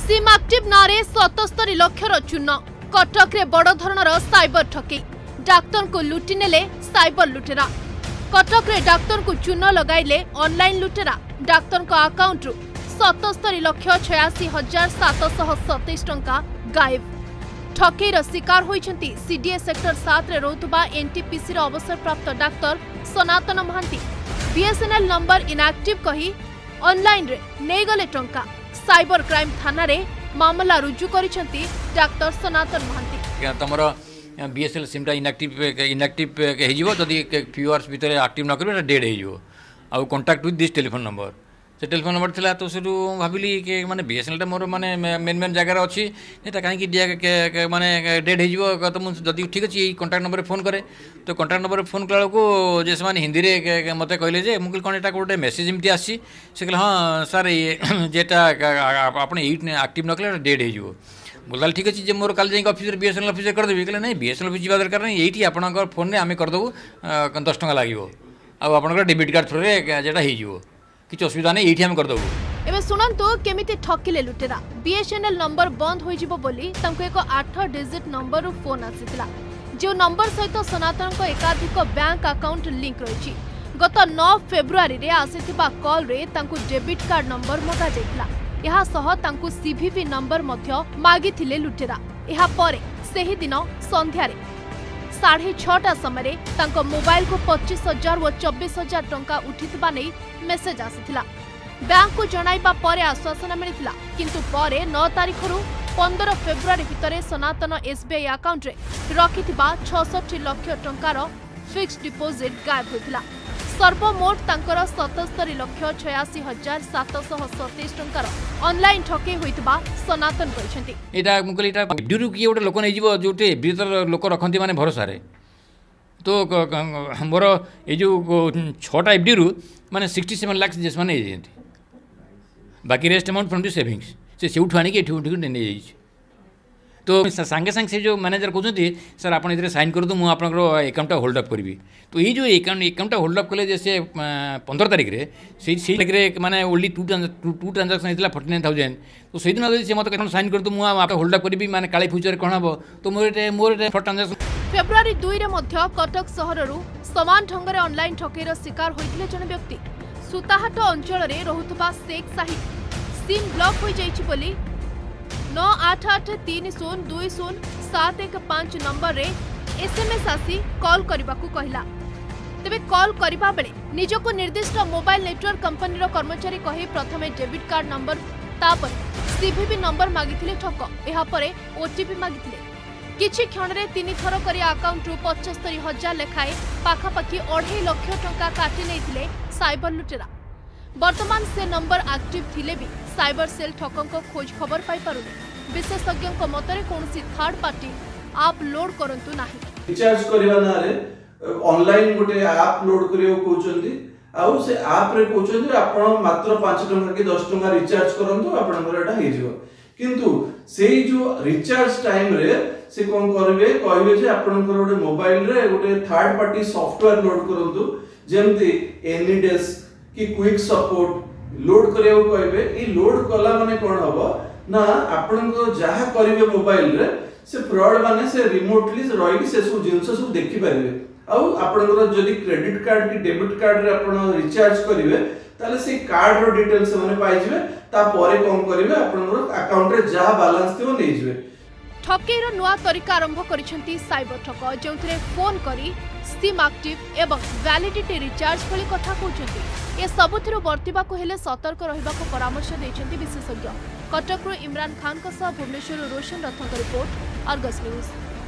SIM active नारे 77 लक्षर चून कटक रे बड़ धरणर साइबर ठकई डाक्तर को लुटि नेले साइबर लुटेरा। कटक रे डाक्तर को चून लगाइले ऑनलाइन लुटेरा। डाक्तर को अकाउंट रु 77,86,727 टंका गायब। ठकईर शिकार होइछंती सीडीए सेक्टर 7 रे रोहुतबा एनटीपीसी रो अवसरप्राप्त doctor Sanatan Mahanti. BSNL number inactive कही ऑनलाइन रे नै गले टंका। साइबर क्राइम थाना रे मामला रुजु करिसंती डाक्टर सनातन महांती। तमरो बीएसएनएल सिमटा इनएक्टिव हे जिवो जदी फ्यू आवर्स भीतर एक्टिव न करबे डेड हे जिवो आ contact with this telephone number. से टेलीफोन नंबर थिला तो सेटू भाबिली कि माने बीएसएनएल मोर माने मेन जगह अछि एटा काहे कि माने डेड हे जिवो तो जदी ठीक अछि कांटेक्ट नंबर फोन करे तो कांटेक्ट नंबर फोन कला को जे माने हिंदी रे मते कहले जे मुकिल कोन एटा कोटे मेसेज इमती आसी से कहले हां सर ये जेटा आपने एक्टिव न कले डेड हे जिवो बोलाल ठीक अच्छे मोर कल जाए ऑफिस बीएसएनएल ऑफिस कर देबी कहले नहीं बीएसएनएल ऑफिस जा दरकार नहीं यही आपन फोन में आम करदेबू 10 टका लगे आप डेबिट कार्ड थ्रू जेटा हो किसी असुविधा नहीं ये करदेबू। एबे सुनंतु केमिति ठकिले लुटेरा। बीएसएनएल नंबर बंद होई जिवो बोली तांको एक 8 डिजिट नंबर रु फोन आसीतिला जो नंबर सहित सनातन को एकाधिक बैंक अकाउंट लिंक रही। गत 9 फेब्रुआरी रे आसीतिबा कॉल रे तांको डेबिट कार्ड नंबर मगा जाइतिला। यहा सह तांको सीवीवी नंबर मध्य मागिथिले लुटेरा। यहा परे सेही दिन संध्यारे 6:30 समय तांको मोबाइल को 25,000 और 24,000 टंका उठितबा नै मेसेज आसीथिला। बैंक को जणाइबा परे आश्वासन मिलिथिला किंतु परे 9 तारिख रु 15 फेब्रुआरी भितरे सनातन एसबीआई अकाउंट रे रखिथिबा 66 लाख टंकार फिक्स्ड डिपोजिट गायब होइथिला। सर्वमोट तांकर 77,86,727 टंकार ऑनलाइन ठके होइतबा सनातन कहिसंती। एटा मुकल एटा एफडी की ओटे लोक नै जीवो जोटे एफडी तर लोक रखंती माने भरोसा रे तो मोर ए जो 6टा एफडी रु माने 67 लाख जेस माने एजेंती बाकी rest amount from the savings से सेउठ आनी के एठू नै जाई तो सांगे सांगे से जो मैनेजर कहते सर आप साइन कर दो मुझे अकाउंट होल्ड अप करी तो ये जो अकाउंट होल्ड अप कले जैसे 15 तारिख रे माने ओनली टू ट्रांजाक्शन होता 49,000 तो से दिन से मतलब साइन कर दो मुझे होल्ड अप करी माने काले फ्यूचर कौन हम तो मोर ट्रांजाक्शन। फेब्रुआरी 2 रे मध्य कटक सहर समान ढंग से ऑनलाइन ठकेर शिकार होते जन व्यक्ति सुताहाट अंचल में रोहुतबा शेख साहिब सिम ब्लॉक हो जाइछि बोली 9883020715 नंबर रे एसएमएस आसी कॉल करबाकू कहला। तेबे कॉल करबा बेले निजको निर्दिष्ट मोबाइल नेटवर्क कंपनी रो कर्मचारी कहि प्रथमे डेबिट कार्ड नंबर तापर सीवीवी नंबर मागिथिले ठक एहा परे ओटीपी मागिथिले। किछि क्षण रे 3 थर करी अकाउंट रु 75,000 लेखाए पाखापाखी 2.5 लाख टंका काटी नैथिले साइबर लुटेरा। वर्तमान से नंबर एक्टिव थिले भी साइबर सेल ठकों को खोज खबर पाई पारुनी। विशेषज्ञों मतरे कोनसी थर्ड पार्टी आप लोड करंतु नाही। रिचार्ज करबा ना रे ऑनलाइन गोटे ऐप लोड करियो कोचंती आउ से ऐप रे कोचंती आपण मात्र 5 टंका के 10 टंका रिचार्ज करंतु आपनकर एटा हे जिवो किंतु सेही जो रिचार्ज टाइम रे से कोन करबे कहबे जे आपनकर गोटे मोबाइल रे गोटे थर्ड पार्टी सॉफ्टवेयर लोड करंतु जेमती एनीडेस्क कि क्विक सपोर्ट लोड करियो कहबे ई लोड कला माने कोन हबो ना आपन को जहा करिवे मोबाइल रे से फ्रॉड माने से रिमोटली रही से सब जिंस सब देखि परिबे आउ आपन को जदी क्रेडिट कार्ड की डेबिट कार्ड रे आपन रिचार्ज करिवे ताले से कार्ड रो डिटेल्स माने पाइ जिवे ता परे कोन करिवे आपन को अकाउंट रे जहा बैलेंस थिबो नै जिवे। ठकेर नुआ तरीका आरंभ करिसंती साइबर ठक जोंथरे फोन करी सिम एक्टिव एवं वैलिडिटी रिचार्ज भली कथा कहउछंती। ए सबुथिरो वर्तिबाको हेले सतर्क रहिबाको परामर्श दैछंती विशेषज्ञ। कटकरो इमरान खान का भुवनेश्वर रोशन रथक रिपोर्ट अर्गस न्यूज।